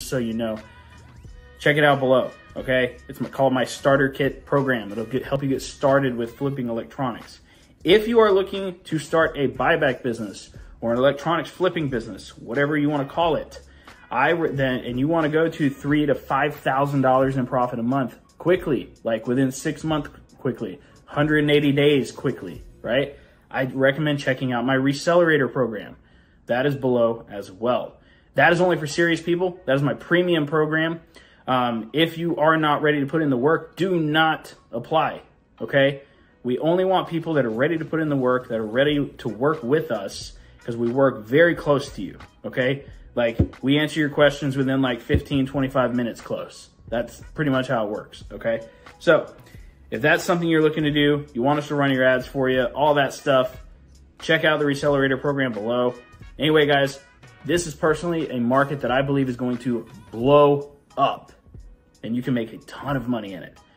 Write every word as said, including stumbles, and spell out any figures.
just so you know. Check it out below, okay? It's called my starter kit program. It'll get, help you get started with flipping electronics. If you are looking to start a buyback business or an electronics flipping business, whatever you want to call it, I then and you want to go to three to five thousand dollars in profit a month quickly, like within six months quickly, one hundred eighty days quickly, right? I recommend checking out my Recelerator program. That is below as well. That is only for serious people. That is my premium program. Um, if you are not ready to put in the work, do not apply, okay? We only want people that are ready to put in the work, that are ready to work with us, because we work very close to you, okay? Like, we answer your questions within like fifteen, twenty-five minutes close. That's pretty much how it works, okay? So, if that's something you're looking to do, you want us to run your ads for you, all that stuff, check out the Recelerator program below. Anyway, guys, this is personally a market that I believe is going to blow up, and you can make a ton of money in it.